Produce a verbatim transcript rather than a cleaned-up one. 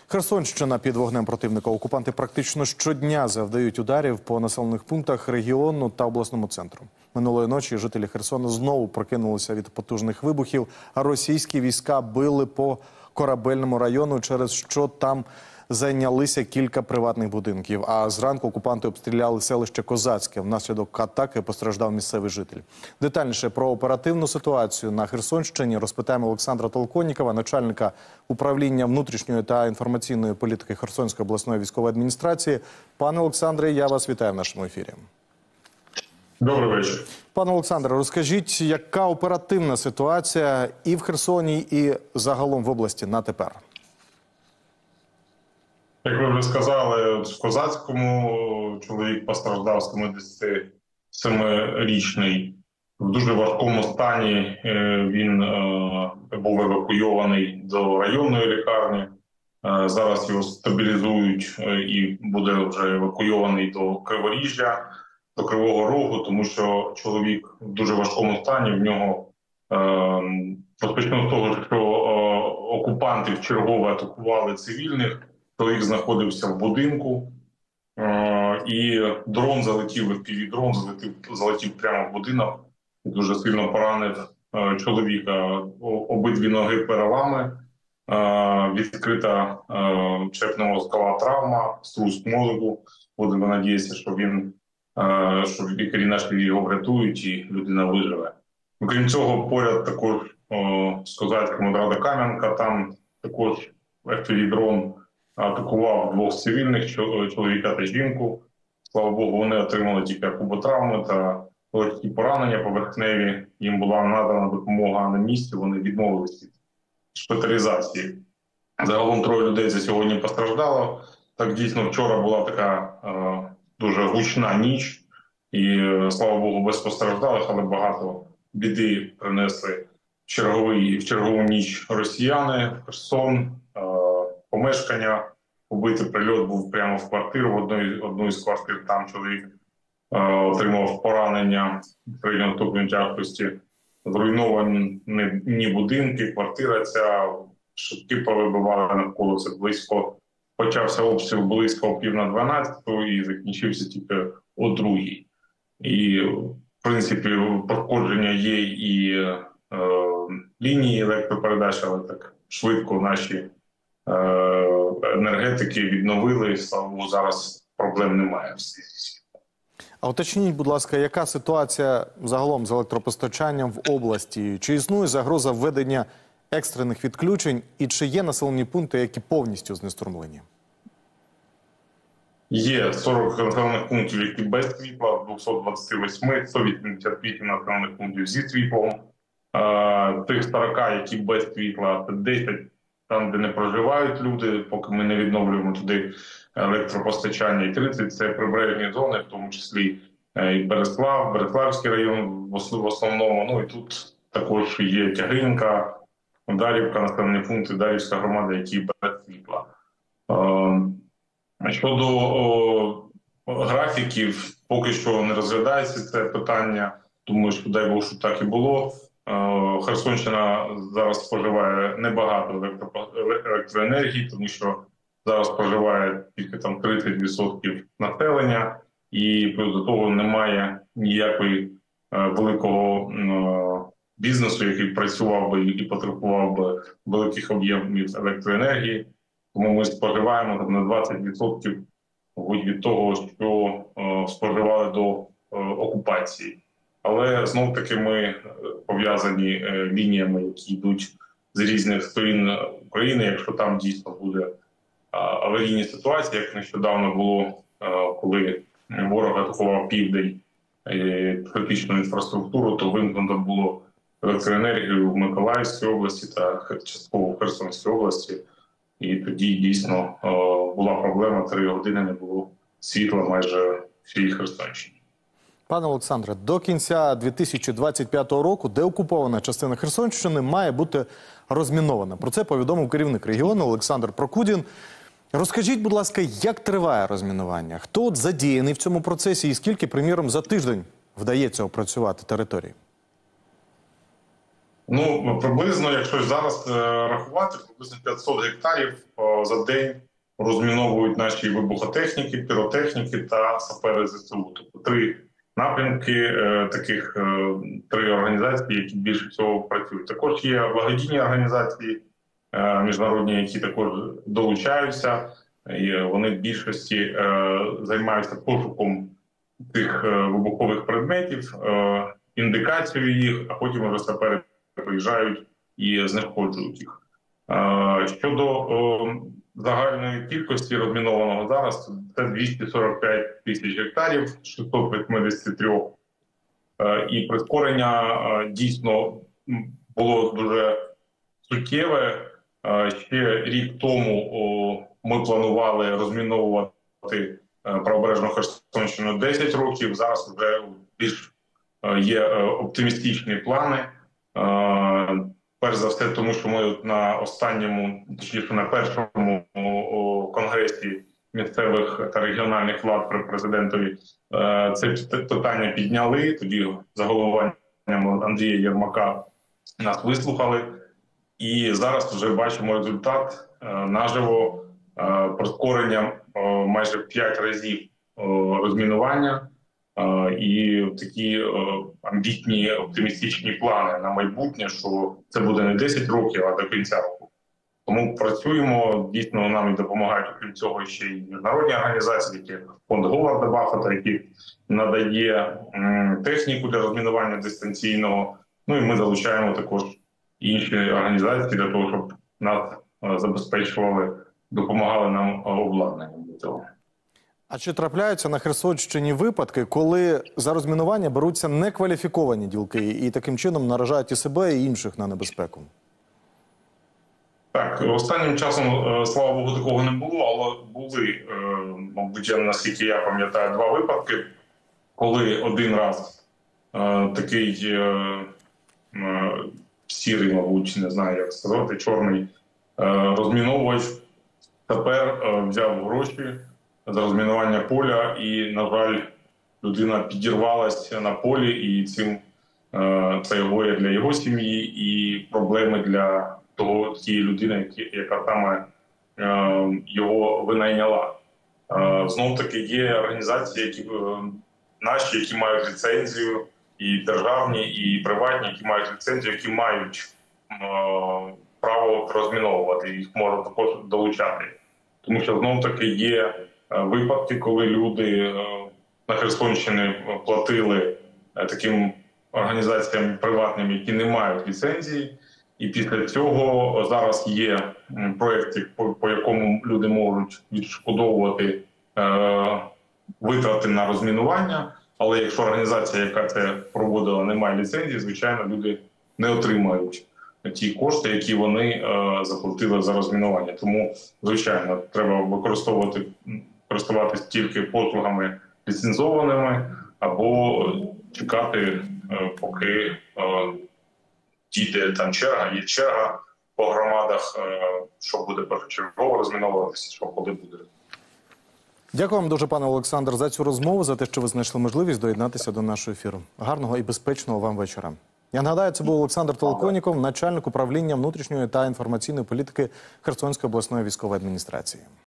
Херсонщина під вогнем противника. Окупанти практично щодня завдають ударів по населених пунктах регіону та обласному центру. Минулої ночі жителі Херсона знову прокинулися від потужних вибухів, а російські війська били по Корабельному району, через що там зайнялися кілька приватних будинків. А зранку окупанти обстріляли селище Козацьке. Внаслідок атаки постраждав місцевий житель. Детальніше про оперативну ситуацію на Херсонщині розпитаємо Олександра Толконнікова, начальника управління внутрішньої та інформаційної політики Херсонської обласної військової адміністрації. Пане Олександре, я вас вітаю в нашому ефірі. Добрий вечір. Пане Олександре, розкажіть, яка оперативна ситуація і в Херсоні, і загалом в області на тепер? Як ви вже сказали, в Козацькому чоловік постраждав, сімдесятисемирічний. В дуже важкому стані він був евакуйований до районної лікарні. Зараз його стабілізують і буде вже евакуйований до Криворіжжя, до Кривого Рогу, тому що чоловік в дуже важкому стані. В нього, розпочну з того, що окупанти вчергове атакували цивільних. Чоловік знаходився в будинку, е і дрон залетів, еф пі ві-дрон залетів, залетів прямо в будинок, дуже сильно поранив е чоловіка. Обидві ноги перелами, е відкрита е черепно-мозкова травма, струс мозку. Будемо надіятися, що він, е що лікарі наші його врятують і людина виживе. Окрім цього, поряд також е з Козацьком Рада Кам'янка, там також еф пі ві-дрон атакував двох цивільних, чоловіка та жінку. Слава Богу, вони отримали тільки куботравми та легкі поранення поверхневі. Їм була надана допомога на місці, вони відмовилися від шпиталізації. Загалом троє людей за сьогодні постраждало. Так, дійсно, вчора була така е, дуже гучна ніч. І, слава Богу, без постраждалих, але багато біди принесли в, черговий, в чергову ніч росіяни, Херсон. Е, Помешкання, побитий прильот був прямо в квартиру, в одну, одну із квартир. Там чоловік е, отримав поранення середнього ступеня тяжкості. Зруйновані будинки, квартира ця, шибки повибивали навколо, це близько. Почався обстріл близько о пів на дванадцяту і закінчився тільки о другій. І, в принципі, проходження є і е, лінії електропередач, але так швидко наші енергетики відновили, слава Богу, зараз проблем немає. А уточніть, будь ласка, яка ситуація загалом з електропостачанням в області? Чи існує загроза введення екстрених відключень і чи є населені пункти, які повністю знеструмлені? Є сорок населених пунктів, які без світла, двісті двадцять вісім, сто вісімдесят вісім населених пунктів зі світлом. Тих сорок, які без світла, десять там, де не проживають люди, поки ми не відновлюємо туди електропостачання, і тридцять – це прибережні зони, в тому числі і Береслав, Береславський район в основному. Ну і тут також є Тягинка, Дарівка, населені пункти, Дарівська громада, які без світла. Щодо о, графіків, поки що не розглядається це питання. Думаю, що дай Бог, що так і було. Херсонщина зараз споживає небагато електроенергії, тому що зараз споживає тільки там тридцять відсотків населення, і плюс до того немає ніякої великого бізнесу, який працював би і потребував би великих об'ємів електроенергії. Тому ми споживаємо там на двадцять відсотків від того, що споживали до окупації. Але знов-таки ми пов'язані лініями, які йдуть з різних сторін України. Якщо там дійсно буде аварійні ситуації, як нещодавно було, коли ворог атакував південь критичну інфраструктуру, то вимкнуто було електроенергію в Миколаївській області та частково в Херсонській області. І тоді дійсно була проблема, три години не було світла майже в всій Херсонщині. Пане Олександре, до кінця дві тисячі двадцять п'ятого року деокупована частина Херсонщини має бути розмінована. Про це повідомив керівник регіону Олександр Прокудін. Розкажіть, будь ласка, як триває розмінування? Хто от задіяний в цьому процесі і скільки, приміром, за тиждень вдається опрацювати території? Ну, приблизно, якщо зараз е, рахувати, приблизно п'ятсот гектарів е, за день розміновують наші вибухотехніки, піротехніки та сапери ЗСУ. Тобто три напрямки, е, таких е, три організації, які більше всього працюють. Також є благодійні організації е, міжнародні, які також долучаються. І вони в більшості е, займаються пошуком цих е, вибухових предметів, е, індикацією їх, а потім вже сапери приїжджають і знешкоджують їх. Е, щодо е, загальної кількості розмінованого зараз, це двісті сорок п'ять тисяч гектарів, шістсот вісімдесят три. Е, і прискорення е, дійсно було дуже суттєве. Е, ще рік тому о, ми планували розміновувати правобережну Херсонщину десять років. Зараз вже більш є оптимістичні плани. Перш за все, тому що ми на останньому, точніше на першому конгресі місцевих та регіональних влад при президентові це питання підняли. Тоді за головуванням Андрія Єрмака нас вислухали. І зараз вже бачимо результат наживо, прискорення майже в п'ять разів розмінування і такі амбітні оптимістичні плани на майбутнє, що це буде не десять років, а до кінця року. Тому працюємо, дійсно нам і допомагають, окрім цього, ще й міжнародні організації, які фонд Говарда Баффета, який надає техніку для розмінування дистанційного. Ну і ми залучаємо також інші організації для того, щоб нас забезпечували, допомагали нам обладнанням для цього. А чи трапляються на Херсонщині випадки, коли за розмінування беруться некваліфіковані ділки і таким чином наражають і себе, і інших на небезпеку? Так, останнім часом, слава Богу, такого не було, але були, мабуть, наскільки я пам'ятаю, два випадки, коли один раз такий сірий, мабуть, не знаю, як сказати, чорний розміновувач тепер взяв гроші за розмінування поля і, на жаль, людина підірвалася на полі, і цим це горе для його сім'ї і проблеми для того, тієї людини, яка саме його винайняла. Знов таки є організації, які наші, які мають ліцензію, і державні, і приватні, які мають ліцензію, які мають право розміновувати, їх можна також долучати. Тому що знов таки є випадки, коли люди на Херсонщині платили таким організаціям приватним, які не мають ліцензії. І після цього зараз є проєкти, по, по якому люди можуть відшкодовувати е, витрати на розмінування. Але якщо організація, яка це проводила, не має ліцензії, звичайно, люди не отримають ті кошти, які вони е, заплатили за розмінування. Тому, звичайно, треба використовувати, користуватися тільки послугами ліцензованими або чекати, е, поки е, дійде там черга, є черга по громадах, е, що буде першочергово розміновуватися, що коли буде. Дякую вам дуже, пане Олександр, за цю розмову, за те, що ви знайшли можливість доєднатися до нашого ефіру. Гарного і безпечного вам вечора. Я нагадаю, це був Олександр Толоконіков, начальник управління внутрішньої та інформаційної політики Херсонської обласної військової адміністрації.